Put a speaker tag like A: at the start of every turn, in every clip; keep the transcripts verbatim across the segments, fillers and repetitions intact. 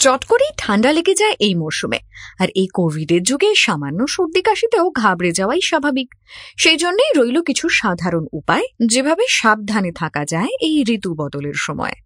A: চট করেই ঠান্ডা লেগে যায় এই মরশুমে, আর এই কোভিডের যুগে সামান্য সর্দি কাশিতেও ঘাবড়ে যাওয়াই স্বাভাবিক। সেই জন্যই রইল কিছু সাধারণ উপায় যেভাবে সাবধানে থাকা যায় এই ঋতু বদলের সময়।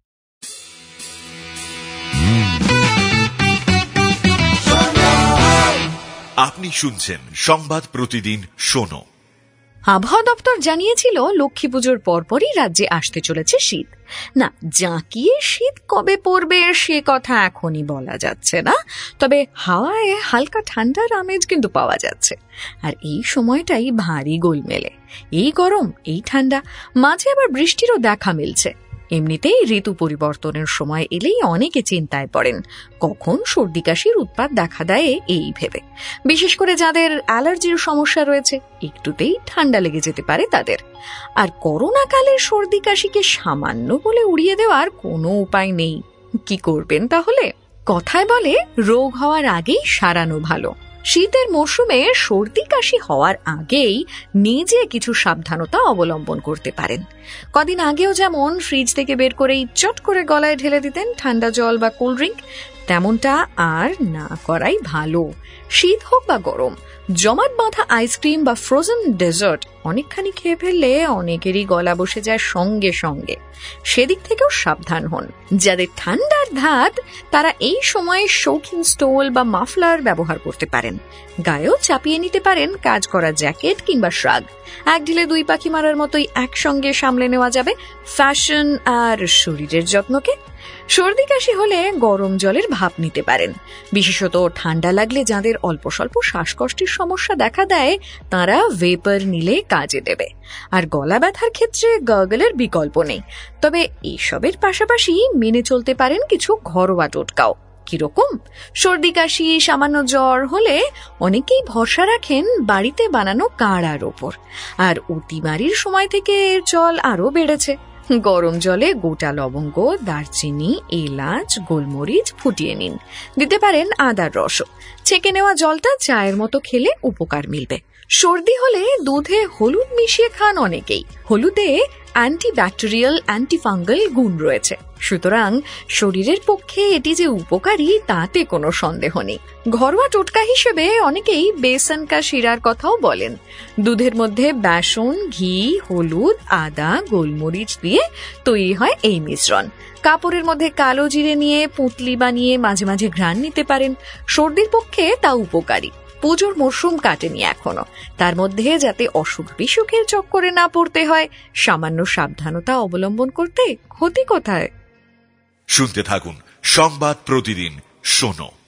B: আপনি শুনছেন সংবাদ প্রতিদিন শোনো।
A: আবহাওয়া দপ্তর জানিয়েছিল লক্ষ্মী পুজোর পরপরই রাজ্যে আসতে চলেছে শীত। না, জাঁকিয়ে শীত কবে পড়বে সে কথা এখনই বলা যাচ্ছে না, তবে হাওয়ায় হালকা ঠান্ডার আমেজ কিন্তু পাওয়া যাচ্ছে। আর এই সময়টাই ভারী গোলমেলে, এই গরম এই ঠান্ডা, মাঝে আবার বৃষ্টিরও দেখা মিলছে। এমনিতেই ঋতু পরিবর্তনের সময় এলেই অনেকে চিন্তায় পড়েন কখন সর্দি কাশির উৎপাত দেখা দেয় এই ভেবে। বিশেষ করে যাদের অ্যালার্জির সমস্যা রয়েছে, একটুতেই ঠান্ডা লেগে যেতে পারে তাদের। আর করোনা কালের সর্দি কাশিকে সামান্য বলে উড়িয়ে দেওয়ার কোনো উপায় নেই। কি করবেন তাহলে? কথায় বলে রোগ হওয়ার আগেই সারানো ভালো। শীতের মরশুমে সর্দি কাশি হওয়ার আগেই নিজে কিছু সাবধানতা অবলম্বন করতে পারেন। কদিন আগেও যেমন ফ্রিজ থেকে বের করেই চট করে গলায় ঢেলে দিতেন ঠান্ডা জল বা কোল্ড ড্রিঙ্ক, তেমনটা আর না করাই ভালো। শীত হোক বা গরম, জমাট বাঁধা আইসক্রিম বা ফ্রোজেন ডেজার্ট অনেকখানি খেয়ে ফেললে অনেকেরই গলা বসে যায় সঙ্গে সঙ্গে। সেদিক থেকেও সাবধান হন। যাদের ঠান্ডার ধাত তারা এই সময়ে শৌখিন স্টোল বা মাফলার ব্যবহার করতে পারেন। গায়েও চাপিয়ে নিতে পারেন কাজ করা জ্যাকেট কিংবা শ্রাগ। এক ঢিলে দুই পাখি মারার মতোই একসঙ্গে সামলে নেওয়া যাবে ফ্যাশন আর শরীরের যত্নকে। সর্দি কাশি হলে গরম জলের ভাপ নিতে পারেন। বিশেষত ঠান্ডা লাগলে যাদের অল্প স্বল্প শ্বাসকষ্টের সমস্যা দেখা দেয় তারা ভেপার নিলে কাজে দেবে। আর গলা ব্যথার ক্ষেত্রে গার্গলের বিকল্প নেই, তবে এইসবের পাশাপাশি মেনে চলতে পারেন কিছু ঘরোয়া টোটকাও। কিরকম? সর্দি কাশি সামান্য জ্বর হলে অনেকেই ভরসা রাখেন বাড়িতে বানানো কাঢ়ার ওপর, আর অতিমারির সময় থেকে এর চল আরো বেড়েছে। গরম জলে গোটা লবঙ্গ, দারচিনি, এলাচ, গোলমরিচ ফুটিয়ে নিন। দিতে পারেন আদার রসও। ছেঁকে নেওয়া জলটা চায়ের মতো খেলে উপকার মিলবে। সর্দি হলে দুধে হলুদ মিশিয়ে খান অনেকেই। হলুদে অ্যান্টিব্যাকটেরিয়াল, অ্যান্টিফাঙ্গাল গুণ রয়েছে, সুতরাং শরীরের পক্ষে এটি যে উপকারী তাতে কোনো সন্দেহ নেই। ঘরোয়া টোটকা হিসেবে অনেকেই বেসন কা শিরার কথাও বলেন। দুধের মধ্যে বেসন, ঘি, হলুদ, আদা, গোলমরিচ দিয়ে তৈরি হয় এই মিশ্রণ। কাপড়ের মধ্যে কালো জিরে নিয়ে পুঁতলি বানিয়ে মাঝে মাঝে ঘ্রাণ নিতে পারেন। সর্দির পক্ষে তা উপকারী। পুজোর মরশুম কাটেনি এখনো, তার মধ্যে যাতে অসুখ বিসুখের চক্করে না পড়তে হয়, সামান্য সাবধানতা অবলম্বন করতে ক্ষতি কোথায়?
B: শুনতে থাকুন সংবাদ প্রতিদিন শোনো।